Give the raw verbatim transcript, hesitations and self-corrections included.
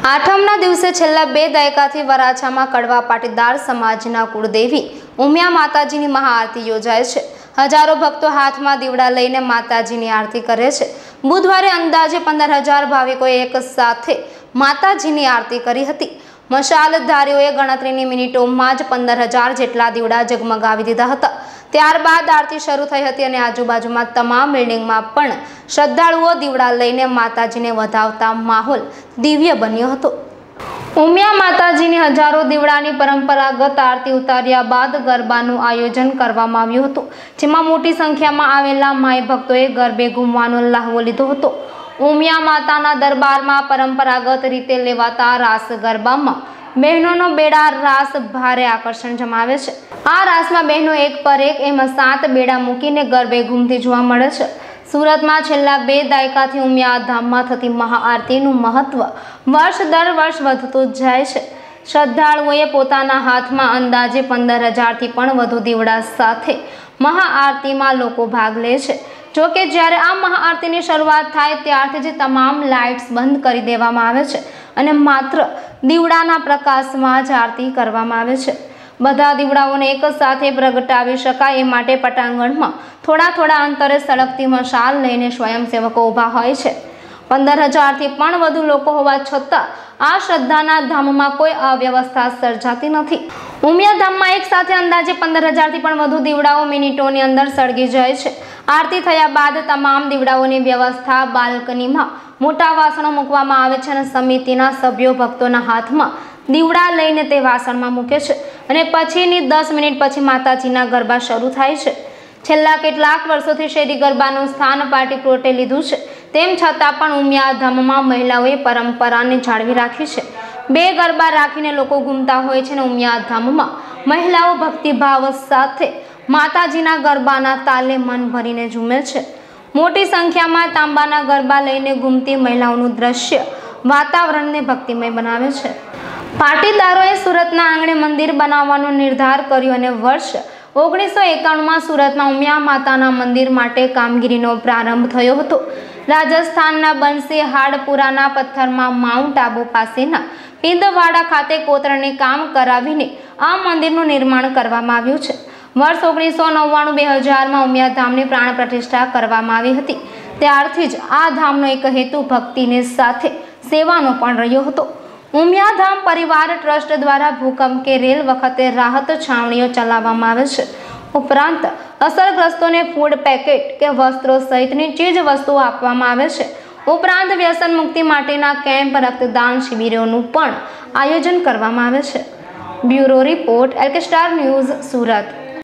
આઠમના દિવસે છેલ્લા બે દાયકાથી વરાછામાં કડવા પાટીદાર સમાજના કુળદેવી ઉમિયા માતાજીની મહાઆરતી યોજાય છે। હજારો ભક્તો હાથમાં દીવડા લઈને માતાજીની આરતી કરે છે। બુધવારે અંદાજે પંદર હજાર ભાવિકોએ એક સાથે માતાજીની આરતી કરી હતી। મશાલધારીઓએ ગણતરીની મિનિટોમાં જ પંદર હજાર જેટલા દીવડા ઝગમગાવી દીધા હતા। ત્યારબાદ આરતી શરૂ થઈ હતી અને આજુબાજુમાં તમામ બિલ્ડિંગમાં પણ શ્રદ્ધાળુઓ દીવડા લઈને માતાજીને વધાવતા માહોલ દિવ્ય બન્યો હતો। ઉમિયા માતાજીની હજારો દીવડાની પરંપરાગત આરતી ઉતાર્યા બાદ ગરબાનું આયોજન કરવામાં આવ્યું હતું, જેમાં મોટી સંખ્યામાં આવેલા માઈ ભક્તોએ ગરબે ઘૂમવાનો લહાવો લીધો હતો। ઉમિયા માતાના દરબારમાં પરંપરાગત રીતે લેવાતા રાસ ગરબામાં બહેનોનો બેડા રાસ ભારે આકર્ષણ જમાવે છે। આ રાસમાં બહેનો એક પર એક એમ સાત બેડા મૂકીને ગરબે ઘૂમતી જોવા મળે છે। સુરતમાં છેલ્લા બે દાયકાથી ઉમિયા ધામમાં થતી મહાઆરતીનું મહત્વ વર્ષ દર વર્ષ વધતું જાય છે। શ્રદ્ધાળુઓએ પોતાના હાથમાં અંદાજે પંદર હજારથી પણ વધુ દીવડા સાથે મહાઆરતીમાં લોકો ભાગ લે છે। જો કે જ્યારે આ મહાઆરતીની શરૂઆત થાય ત્યારથી જ તમામ લાઇટ્સ બંધ કરી દેવામાં આવે છે અને માત્ર દીવડાના પ્રકાશમાં જ આરતી કરવામાં આવે છે। બધા દીવડાઓને એક સાથે પ્રગટાવી શકાય એ માટે પટાંગણમાં થોડા થોડા અંતરે સળગતી મશાલ લઈને સ્વયંસેવકો ઊભા હોય છે। પંદર હજારથી પણ વધુ લોકો હોવા છતાં આ શ્રદ્ધાના ધામમાં કોઈ અવ્યવસ્થા સર્જાતી નથી। ઉમિયા ધામમાં એક સાથે અંદાજે પંદર હજારથી પણ વધુ દીવડાઓ મિનિટોની અંદર સળગી જાય છે। આરતી થયા બાદ તમામ દીવડાઓની વ્યવસ્થા બાલ્કનીમાં મોટા વાસણો મૂકવામાં આવે છે અને સમિતિના સભ્યો ભક્તોના હાથમાં દીવડા લઈને તે વાસણમાં મૂકે છે અને પછીની દસ મિનિટ પછી માતાજીના ગરબા શરૂ થાય છે। છેલ્લા કેટલાક વર્ષોથી શેરી ગરબાનું સ્થાન પાર્ટી પ્લોટે લીધું છે, તેમ છતાં પણ ઉમિયા ધામમાં મહિલાઓએ પરંપરાને જાળવી રાખી છે। બે ગરબા રાખીને લોકો ઘૂમતા હોય છે અને ઉમિયા ધામમાં મહિલાઓ ભક્તિભાવ સાથે માતાજીના ગરબાના તાલે મન ભરીને ઝૂમે છે। મોટી સંખ્યામાં તાંબાના ગરબા લઈને ઘૂમતી મહિલાઓનું દ્રશ્ય વાતાવરણને ભક્તિમય બનાવે છે। પાટીદારોએ સુરતના આંગણે મંદિર બનાવવાનો નિર્ધાર કર્યો અને વર્ષ ઓગણીસો એકાણુંમાં સુરતમાં ઉમિયા માતાના મંદિર માટે કામગીરીનો પ્રારંભ થયો હતો। રાજસ્થાનના બંસી હાડપુરાના પથ્થરમાં માઉન્ટ આબુ પાસેના પિંદવાડા ખાતે કોતરણી કામ કરાવીને આ મંદિરનું નિર્માણ કરવામાં આવ્યું છે। વર્ષ ઓગણીસો નવ્વાણું બે હજારમાં ઉમિયા ધામની પ્રાણ પ્રતિષ્ઠા કરવામાં આવી હતી। ત્યારથી જ આ ધામનો એક હેતુ ભક્તિને સાથે સેવાનો પણ રહ્યો હતો। ઉમિયા ધામ પરિવાર ટ્રસ્ટ દ્વારા ભૂકંપ કે રેલ વખતે રાહત છાવણીઓ ચલાવવામાં આવે છે। ઉપરાંત અસરગ્રસ્તોને ફૂડ પેકેટ કે વસ્ત્રો સહિતની ચીજ વસ્તુઓ આપવામાં આવે છે। ઉપરાંત વ્યસન મુક્તિ માટેના કેમ્પ, રક્તદાન શિબિરોનું પણ આયોજન કરવામાં આવે છે। Bureau report, LK star news, Surat.